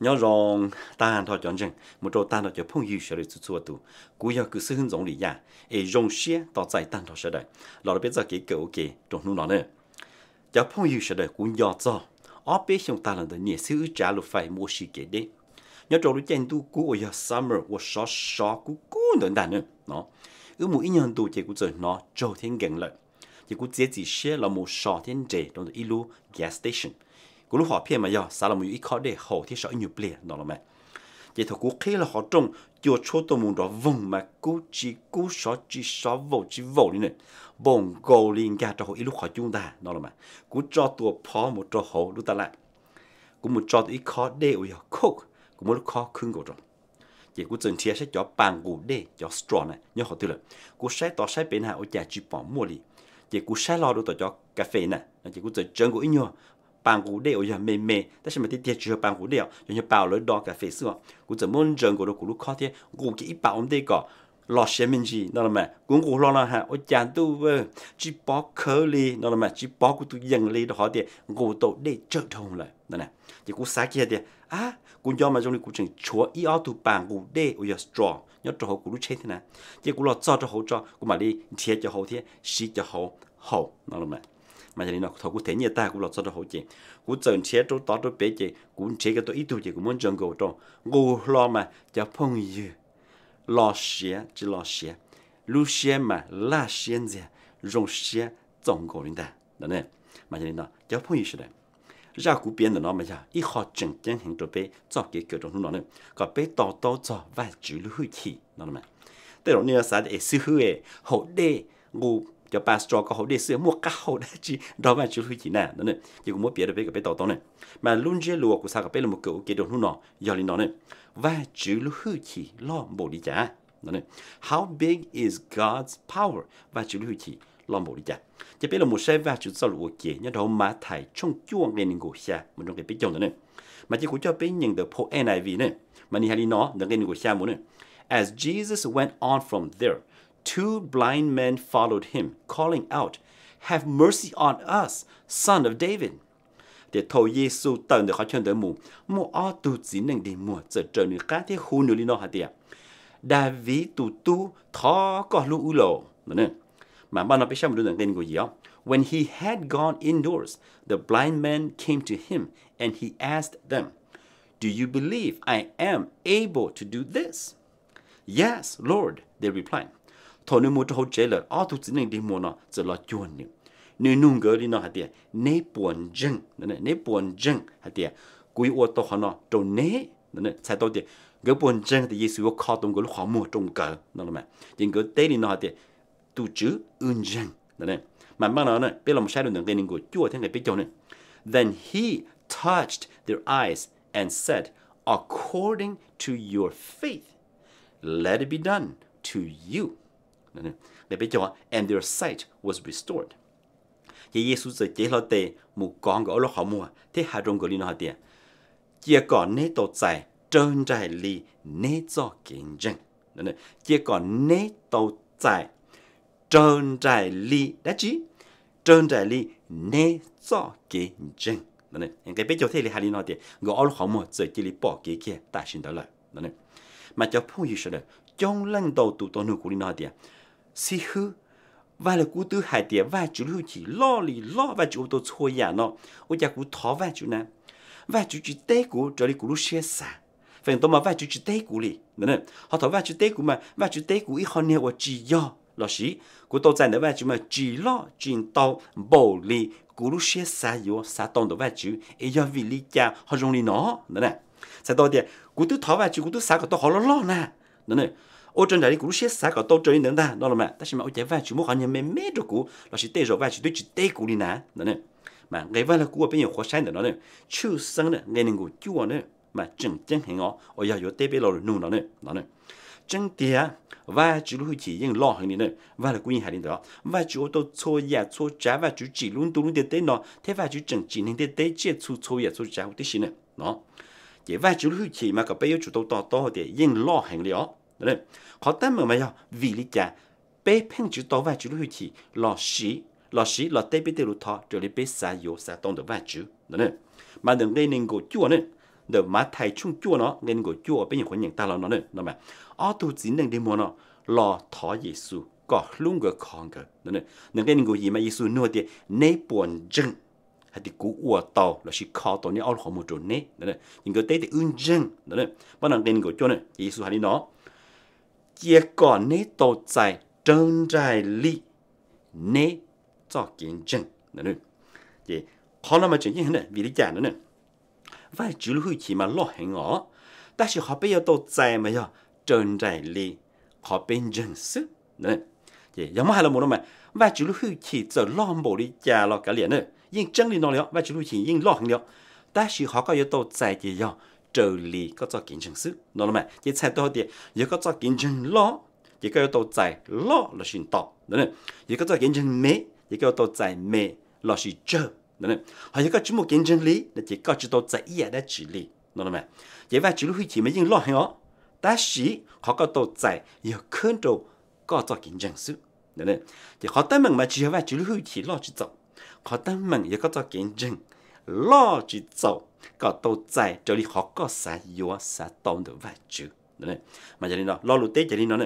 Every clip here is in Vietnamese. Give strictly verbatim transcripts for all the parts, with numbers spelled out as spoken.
nhớ rằng ta thọ chọn chừng một chỗ ta thọ cho phong yêu sẽ được chua tu cú yêu cứ sử dụng lý ya ấy dùng xe tạo giải ta thọ sẽ đấy là bây giờ cái kiểu cái trong lúc đó nữa cho phong yêu sẽ được cú yêu cho ở bên trong ta là được nhiều sự trả lời phải mua sự cái đấy nhớ trong lúc trên tu cú ở summer ở sáu sáu cú cú đơn giản nữa nó ứ mỗi nhân tu chỉ cú chơi nó trâu thiên gần lại chỉ cú chỉ chỉ xe là một sáu thiên chế trong một ilu gas station cú lúc họ phiền mà giờ sao là một ít khó để hậu thì sợ nhiều bể đó là mày vậy thôi cú khi là họ trông chưa cho tôi muốn đó vùng mà cú chỉ cú sợ chỉ sợ vô chỉ vô đi này bồng gầu liền cả cho họ ít lúc họ chúng ta đó là mày cú cho tôi phó một cho họ lúc ta lại cú một cho ít khó để ở cook cú một khó khưng cổ rồi vậy cú dần chia sẽ cho bàn cú để cho strong này nhớ họ từ là cú sẽ tỏ sẽ bên hà ở nhà chỉ bỏ mua đi vậy cú sẽ lo được cho cà phê này vậy cú dần chân cú ít nhiều bàn cú để ở nhà mê mê但是mà tiếp theo chưa bàn cú để cho như bảo lấy đo cà phê xưa cú dần muốn chân cú được cú lúc khó thế cú chỉ ít bảo ông đây có lo xem mình gì đó là mà cú cú lo là ha ở nhà tu vơ chỉ bỏ khơi đi đó là mà chỉ bỏ cú tu dần đi đó họ thì cú tổ để trở thông lại đó nè vậy cú sáng kia thì à cú cho mà trong này cú chừng chúa ý áo tu bàn cú để ở nhà straw nhớ cho họ cú lúc chết thế nào vậy cú lo cho cho họ cho cú mà đi thiệt cho họ thì xí cho họ hậu đó là mà mà cho nên nó thầu cú thế như ta cú lo cho cho họ chị cú dần thiệt cho tao cho bé chị cú thiệt cái tôi ít tu chị cú muốn chân cầu cho cú lo mà cho phong yêu lo xía chỉ lo xía lu xía mà la xía gì rong xía tổng cầu lên ta đó nè mà cho nên nó cho phong yêu đấy ra cú biến nó mà giờ ít họ chỉnh chân hình cho bé cho cái kiểu trong nó nữa có bé tao tao cho vài chữ lưu hư thị đó màแต่เราเนี่ยสาเหตุซื้อเอเขาได้งูจะปาสตรอก็เขาได้ซื้อมั่วก้าวได้จีเราไม่ชื่อที่ไหนนั่นเนี่ยยังมั่วเปียดไปกับไปต่อต่อเนี่ยมาลุ่นเจลัวกูสากับไปละมั่วเกี่ยวกับเรื่องนู้นเนาะยอลินเนาะเนี่ยว่าชื่อลูกที่ล้อมบริจานั่นเนี่ย how big is God's power ว่าชื่อลูกที่ล้อมบริจาจะเป็นละมั่วใช้ว่าชื่อสรุปเกี่ยเนี่ยเรามาถ่ายช่องจ้วงเรียนกูเสียมันต้องเก็บไปจงนั่นเนี่ยมาที่กูจะเป็นยังเดอะโพเอ็นไอวีเนี่ยมันนี่ฮารินเนาะเดี๋ยวเรียนกูเสียมันเนี่ยAs Jesus went on from there, two blind men followed him, calling out, "Have mercy on us, son of David." Để thôi Giêsu tận được họ chân tới mù, mù ở tu chỉ nên đi mùa giờ trở nên cá thế khu nữa đi nó hả tiệt. David tu tu thọ có lũ lồ, nữa mà ban đầu biết sao mình được tên của gì không? When he had gone indoors, the blind men came to him and he asked them, "Do you believe I am able to do this?" Yes, Lord, they replied. Thôi nếu muốn cho họ trả lời, ở tu chỉ nên đi mua nó, giờ là chuồn nữa. Nếu nung gỡ đi nó hạt tiền, nế buồn chân, nế buồn chân hạt tiền, quý ô tô họ nó trâu nế, sai tôi tiền, gỡ buồn chân thì Giêsu có khó tông gỡ họ mua trong cờ, nó là mà, nhưng gỡ tế đi nó hạt tiền, tu chữ ơn chân, này, mà mang nó này, biết làm sao được những cái những của Chúa thế này biết cho này. Then he touched their eyes and said, according to your faith. Let it be done to you. Để biết cho and their sight was restored. Thì Giêsu giờ chế lo tề một con gõ lo họ mua thế hai trong gõ đi nó hạt tiền. Chỉ còn nế tổ dài trơn dài li nế cho kiến chân. Chỉ còn nế tổ dài trơn dài li đã chí trơn dài li nế cho kiến chân. Nên cái biết cho thế là hai đi nó tiền gõ lo họ mua giờ chỉ li bỏ cái kia tại xin đó lại. Mà cho phong yêu sự trong lần đầu tụ tổ nữ của nó thì si hư và là cú tư hải tiệt và chủ lưu chỉ lo lì lo và chủ tổ thôi ya nó ôi cha cú thọ và chủ nè và chủ chỉ tế cú cho đi cú lúc xe xả phần tôi mà và chủ chỉ tế cú lì nè họ thọ và chủ tế cú mà và chủ tế cú ít hơn nhiều chỉ do là gì cú tổ giải nữa và chủ mà chỉ lo chuyện tàu bổ lì cú lúc xe xả yếu xả tông đó và chủ ấy do vì lý cha họ dùng lì nó nè sai tôi thì cú tư thọ và chủ cú tư xả cái tôi họ lo lo nè nè ô trên đấy cú xếp xả cái tôi chơi nữa ta đó là mà ta chỉ mà ô chạy vai chủ mua họ nhận mê mê rồi cú là chỉ tê rồi vai chủ tôi chỉ tê cú đi nè nè mà cái vai là cú ở bên nhiều khó sai nữa nè chưa sinh nè nghe nên cú chua nè mà chân chân hình ó ở giờ tê bê rồi nụ nó nè nó nè chân tiệt vai chủ lui chỉ những lo hình nè vai là cú như hai đó vai chủ tôi xô ya xô trả vai chủ chỉ luôn tôi luôn tê tê nó thế vai chủ chân chỉ nên tê tê chia xô xô ya xô trả tê xí nè nó vậy vai chủ lui chỉ mà cái bây giờ chủ tôi to to thì những lo hình đó nè họ tên mà mày vì lý cha bé phèn chữ tao vai chữ lưu chỉ lò xí lò xí lò tây bé tây lụt thọ trở lại bé xả yếu xả tông được vai chữ nè mà đừng gây nên cổ chua nè đờ má thầy chung chua nó nên ngồi chua bên nhữngคนอย่างตาเราเนาะเนี่ยเนาะmà ở tu chỉ nên đi mua nó lo thọ Giêsu có luôn cái con cáiเนี่ยnên cái người gì mà Giêsu nói thì nấy buồn chân hay thì cú ua tàu là chỉ khó tàu này ở họ một chỗ nấyเนี่ยnhững cái tế thì ưng chânเนี่ยbắt đầu cái người chua này Giêsu hay đi nó chia còn nấy tàu dài trơn dài li nấy cho kiến chân nữa vậy họ làm mà chuyện như thế này vì lý giải nữa nè vài chữ lưu chỉ mà lo hành ngõ ta chỉ họ bây giờ tôi dài mà giờ trơn dài li họ bên chân sức nữa vậy giống hai là một mà vài chữ lưu chỉ giờ lo bộ lý giải lo cả liền nữa nhưng chân li nó liệu vài chữ lưu chỉ nhưng lo hành liệu ta chỉ họ có giờ tôi dài thì giờ trở li có cho kiến chân sức nó là mà vậy sai tôi thì giờ có cho kiến chân lo chỉ có tôi dài lo là xin tao nữa giờ có cho kiến chân mê chỉ có tôi dài mê là xin chơi nữa họ có chỉ một kiến chân lý là chỉ có chỉ tôi dài ý để chỉ lý nó là mà vậy và chỉ lúc chỉ mới những lo hay ó ta chỉ họ có tôi dài giờ khơi đồ có cho kiến chân sức nữa thì họ tâm mình mà chỉ và chỉ lúc chỉ lo chỉ走họ tâm mình giờ có cho kiến chân lo chỉ走có tôi dài cho đi họ có sai yếu sai tông được vài chữ nữa mà giờ đi nó lo lụt tết giờ đi nó này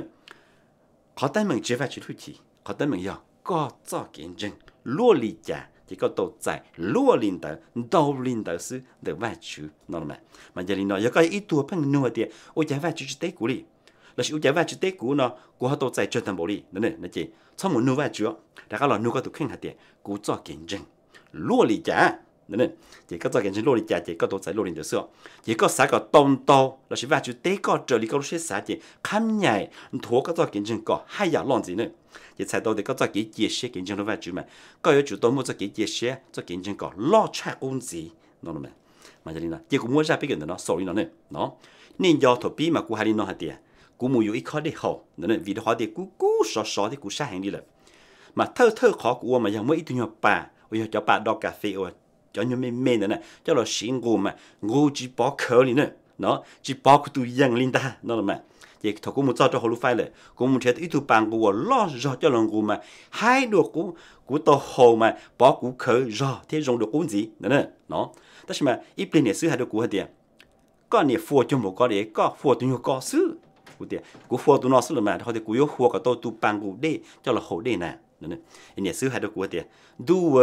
họ tâm mình chỉ và chỉ lúc chỉ họ tâm mình giờ có cho kiến chân lúa lý giả chỉ có tổ giải lúa linh đạo đau linh đạo sư được vài chữ nó mà mà giờ nó giờ có ít tuổi phân nửa thì ôi giải vài chữ tế cũ đi là sự giải vài chữ tế cũ nó của họ tổ giải cho thằng bố đi nữa này chỉ sau một nửa vài chữ đã có là nửa có tổ khen hạt tiền cũ cho kiến chân lúa lý giả nữa này chỉ có cho kiến chân lúa lý giả chỉ có tổ giải lúa linh đạo sư chỉ có xã có đông đô là sự vài chữ tế có trợ lý có lúc xã chỉ khám nhảy thua có cho kiến chân có hai dạng lòng gì nữa chỉ sai đâu thì có cho cái chia sẻ kiến chân nó vài chữ mà có yếu chủ động mua cho cái chia sẻ cho kiến chân có lo chạy công gì nó mà mà cho nên là chỉ cũng mua ra biết cái nó sổ đi nó này nó nên do thổ bí mà cú hai đi nó hạt tiền cú mua yếu ít khó để hậu nó này vì đó họ thì cú cú sọ sọ thì cú sát hàng đi rồi mà thơ thơ khó cú màยังไม่ถึงnhỏ bà ôi cho bà đo cà phê ôi cho nhau mê mê nữa này cho là xin ngủ mà ngủ chỉ bỏ khờ đi nữa nó chỉ bỏ cái túi yang linh ta nó là mà vậy thằng cô muốn cho cho họ lúc phảiเลยcô muốn thấy ít tu bằng cô lo rõ cho lòng cô mà hai đứa cô cô to hồ mà bỏ cô khờ rõ thế dùng được cũng gì nữa nè nó tất nhiên mà ít bên này xứ hai đứa cô hết tiền có này phù cho một có đấy có phù tụi nhau có xứ cô tiền cô phù tụi nó xứ là mà họ thì cô yêu phù cả tôi tu bằng cô đấy cho là hồ đấy nè nữa nè này xứ hai đứa cô hết tiền đu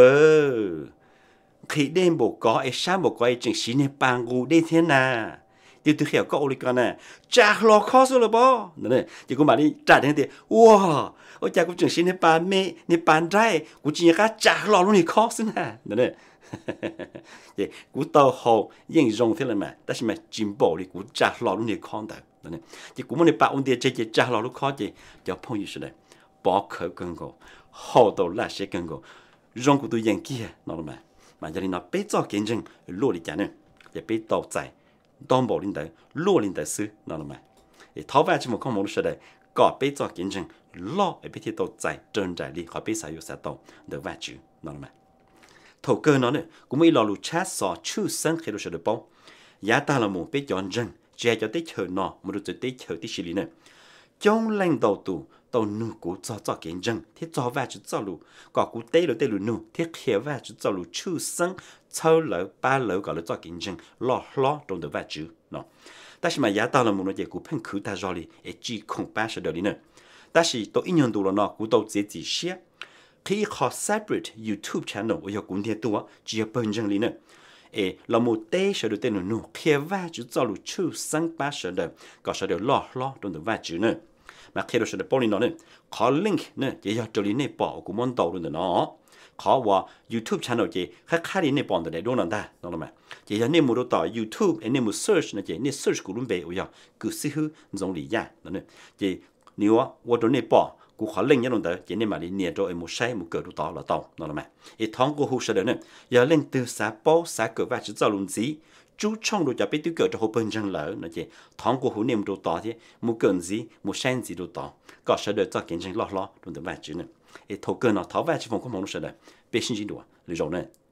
khi đêm bộ có ấy sáng bộ có ấy chừng xí này bằng cô đấy thế nào điều thứ hiểu có ô lịch này trả lo khó rồi bố này chỉ có mà đi trả đến thì wow ôi cha cũng chừng xin hết bàn mẹ hết bàn trai cũng chỉ là trả lo luôn thì khó xí nè này vậy cũng tao hồ yên dùng thế là mà但是mà进步thì cũng trả lo luôn thì khó đấy này chỉ cũng muốn đi bảo ôn tiền chơi chơi trả lo luôn khó chứ cho phong như thế này bỏ khởi cơn gỗ hồ đầu là sẽ cơn gỗ dùng của tôi yên kia nó mà mà giờ đi nó bé cho kiến chứng lúa đi chả nữa giờ bé tàu dài đông bộ linh đạo lúa linh đạo sư nó là mà thì tháo vài chỉ một con mồi này có bé cho kiến chứng lo ở bên thiết tàu dài trơn dài đi họ bé xài vô xài tàu được vài chữ nó là mà thầu cơ nó nữa cũng mới lo lụt chát sò chư sinh khi được bao giá ta là một bé chọn rừng che cho tết chờ nó một đôi tết chờ tết xí lý nữa trong lãnh đầu tù tàu nụ cú cho cho kiến rừng thiết cho vài chữ cho lù có cú tết rồi tết lù nụ thiết khía vài chữ cho lù chư sinh sau lỡ ba lỡ gọi là cho kiến rừng lo lo trong được vài chữ nó ta chỉ mà giá ta là một cái cú phun khử ta rồi đi chỉ không ba sẽ được đi nữa ta chỉ tôi in nhận đủ là nó cú tàu dễ chỉ share khi họ separate YouTube channel ở cũng thế tua chỉ ở bên rừng đi nữa ê là một tê sẽ được tên là nụ khía vài chữ cho lù chư sinh ba sẽ được có sẽ được lo lo trong được vài chữ nữa mà khi đó sẽ được bao nhiêu nữa có link nữa chỉ cho lý này bỏ của món tàu luôn đó có vào YouTube channel chỉ khác khác đi này bỏ được đúng không ta đúng không mà chỉ là nên một đồ tàu YouTube nên một search này chỉ nên search của luôn về ôi giờ cứ xí hư giống lý giải đó nữa chỉ nếu á vào đồ này bỏ của có link nhá luôn đó chỉ nên mà đi nhớ rồi một sai một cỡ đồ tàu là tàu đúng không mà ít tháng của hồ sơ đó nữa giờ lên từ xã bao xã cỡ và chữ giao luôn gì chú trong đồ cho biết tiêu cỡ cho hồ bên chân lỡ nó chỉ tháng của hồ niệm đồ tỏ thì một cỡ gì một sen gì đồ tỏ có sẽ được cho kiến chân lo lo đúng được vài chữ nữa, thầu cơ nó tháo vài chữ phong không mong nó sẽ được, biết sinh gì đồ, lý do này.